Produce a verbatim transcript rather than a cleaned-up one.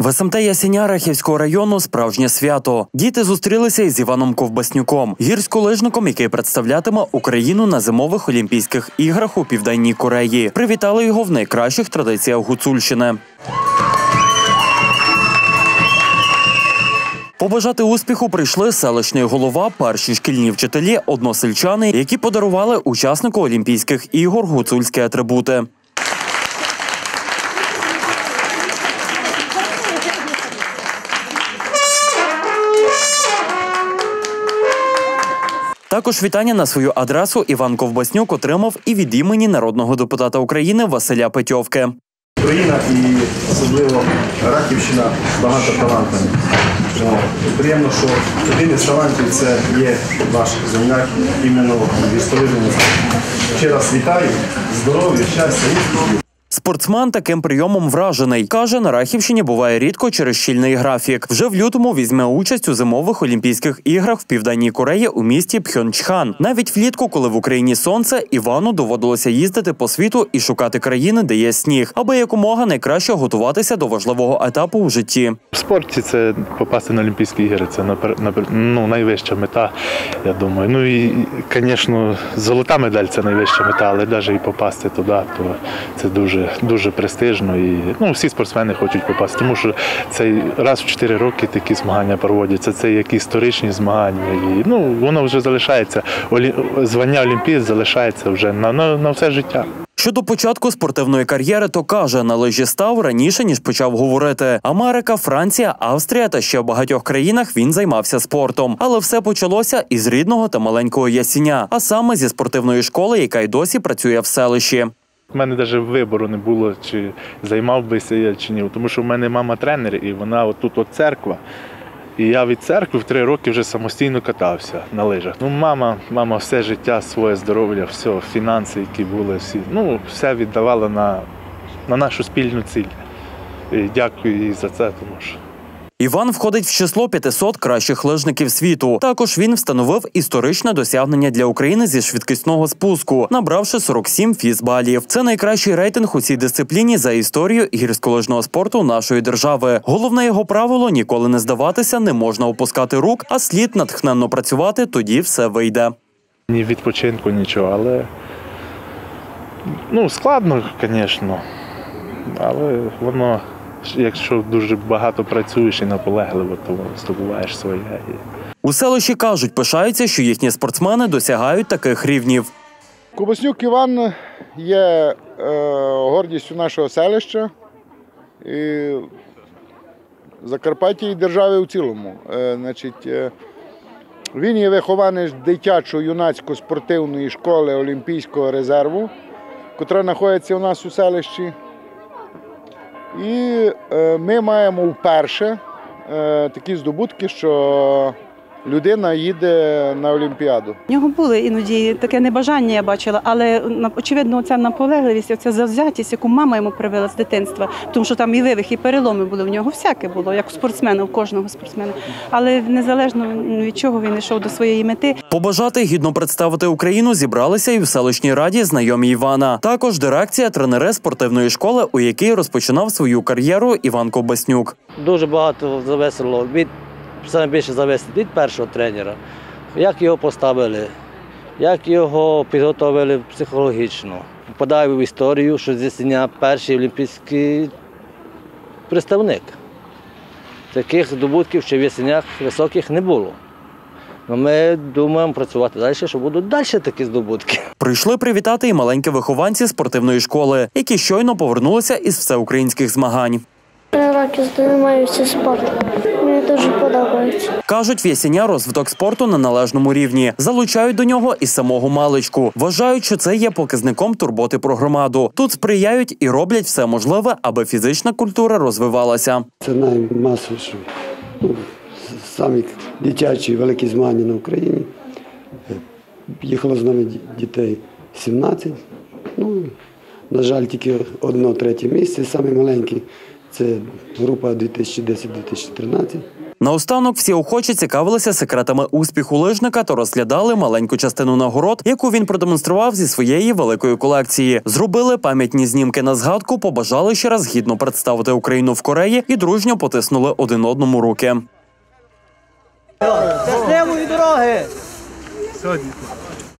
В ес ем те Ясеня Рахівського району справжнє свято. Діти зустрілися із Іваном Ковбаснюком, гірськолижником, який представлятиме Україну на зимових Олімпійських іграх у Південній Кореї. Привітали його в найкращих традиціях Гуцульщини. Побажати успіху прийшли селищний голова, перші шкільні вчителі, односельчани, які подарували учаснику Олімпійських ігор гуцульські атрибути. Також вітання на свою адресу Іван Ковбаснюк отримав і від імені народного депутата України Василя Петьовки. Україна і особливо Рахівщина багато талантами. Приємно, що один із талантів – це є ваш земляк, іменно гірськолижний. Ще раз вітаю, здоров'я, щастя і успіхів. Спортсмен таким прийомом вражений. Каже, на Рахівщині буває рідко через щільний графік. Вже в лютому візьме участь у зимових Олімпійських іграх в Південній Кореї у місті Пхьончхан. Навіть влітку, коли в Україні сонце, Івану доводилося їздити по світу і шукати країни, де є сніг, аби якомога найкраще готуватися до важливого етапу в житті. В спорті це попасти на Олімпійські ігри, це ну, найвища мета, я думаю. Ну і, звісно, золота медаль – це найвища мета, але навіть і попасти туди, то це дуже дуже престижно і ну, всі спортсмени хочуть попасти, тому що це раз в чотири роки такі змагання проводяться, це як історичні змагання і ну, воно вже залишається, звання олімпієць залишається вже на, на, на все життя. Щодо початку спортивної кар'єри, то каже, на лижі став раніше, ніж почав говорити. Америка, Франція, Австрія та ще в багатьох країнах він займався спортом. Але все почалося із рідного та маленького Ясеня, а саме зі спортивної школи, яка й досі працює в селищі. У мене навіть вибору не було, чи займав бися я, чи ні. Тому що в мене мама тренер, і вона отут от церква. І я від церкви в три роки вже самостійно катався на лижах. Ну, мама, мама все життя, своє здоров'я, все, фінанси, які були, всі, ну, все віддавала на, на нашу спільну ціль. І дякую їй за це, тому що... Іван входить в число п'ятисот кращих лижників світу. Також він встановив історичне досягнення для України зі швидкісного спуску, набравши сорок сім фізбалів. Це найкращий рейтинг у цій дисципліні за історію гірськолижного спорту нашої держави. Головне його правило – ніколи не здаватися, не можна опускати рук, а слід натхненно працювати, тоді все вийде. Ні відпочинку, нічого, але ну, складно, звісно, але воно... Якщо дуже багато працюєш і наполегливо, то здобуваєш своє. У селищі кажуть, пишаються, що їхні спортсмени досягають таких рівнів. Ковбаснюк Іван є е, гордістю нашого селища, і Закарпаття і держави в цілому. Е, значить, е, він є вихованець дитячо-юнацько-спортивної школи Олімпійського резерву, яка знаходиться у нас у селищі. І е, ми маємо вперше е, такі здобутки, що людина їде на Олімпіаду. У нього були іноді таке небажання, я бачила, але очевидно ця наполегливість, ця завзятість, яку мама йому привела з дитинства, тому що там і вивих, і переломи були, в нього всяке було, як у спортсмена, у кожного спортсмена. Але незалежно від чого він йшов до своєї мети. Побажати гідно представити Україну зібралися і в селищній раді знайомі Івана. Також дирекція, тренери спортивної школи, у якій розпочинав свою кар'єру Іван Ковбаснюк. Дуже багато завесело від Саме більше завести від першого тренера, як його поставили, як його підготовили психологічно. Попадаю в історію, що з Ясеня перший олімпійський представник. Таких здобутків ще в Ясенях високих не було. Но ми думаємо працювати далі, що будуть далі такі здобутки. Прийшли привітати і маленькі вихованці спортивної школи, які щойно повернулися із всеукраїнських змагань. Три роки займаюся спортом. Мені дуже подобається. Кажуть, в Ясеня розвиток спорту на належному рівні. Залучають до нього і самого маличку. Вважають, що це є показником турботи про громаду. Тут сприяють і роблять все можливе, аби фізична культура розвивалася. Це наймасовіші, ну, самі дитячі великі змагання на Україні. Їхало з нами дітей сімнадцять. Ну, на жаль, тільки одне третє місце, самі маленькі. Це група дві тисячі десять - дві тисячі тринадцять. Наостанок всі охочі цікавилися секретами успіху лижника та розглядали маленьку частину нагород, яку він продемонстрував зі своєї великої колекції. Зробили пам'ятні знімки на згадку, побажали ще раз гідно представити Україну в Кореї і дружньо потиснули один одному руки. Щасливої дороги!